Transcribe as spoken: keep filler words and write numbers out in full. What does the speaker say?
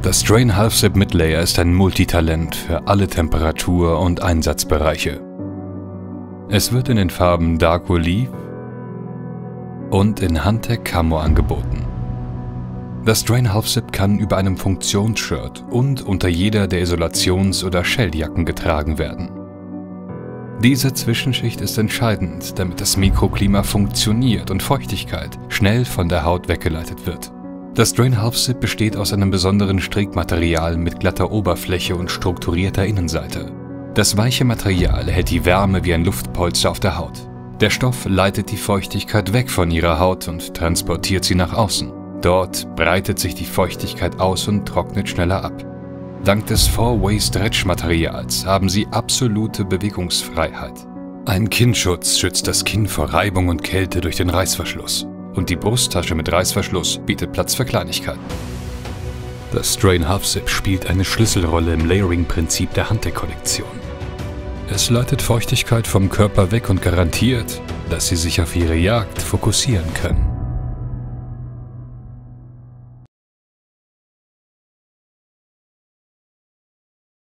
Das Strain Half-Zip Mid-Layer ist ein Multitalent für alle Temperatur- und Einsatzbereiche. Es wird in den Farben Dark Olive und in Huntec Camo angeboten. Das Strain Half-Zip kann über einem Funktionsshirt und unter jeder der Isolations- oder Shelljacken getragen werden. Diese Zwischenschicht ist entscheidend, damit das Mikroklima funktioniert und Feuchtigkeit schnell von der Haut weggeleitet wird. Das Strain Half-Zip besteht aus einem besonderen Strickmaterial mit glatter Oberfläche und strukturierter Innenseite. Das weiche Material hält die Wärme wie ein Luftpolster auf der Haut. Der Stoff leitet die Feuchtigkeit weg von ihrer Haut und transportiert sie nach außen. Dort breitet sich die Feuchtigkeit aus und trocknet schneller ab. Dank des Four-Way-Stretch-Materials haben sie absolute Bewegungsfreiheit. Ein Kinnschutz schützt das Kinn vor Reibung und Kälte durch den Reißverschluss. Und die Brusttasche mit Reißverschluss bietet Platz für Kleinigkeiten. Das Strain Half-Zip spielt eine Schlüsselrolle im Layering-Prinzip der Huntec-Kollektion. Es leitet Feuchtigkeit vom Körper weg und garantiert, dass Sie sich auf Ihre Jagd fokussieren können.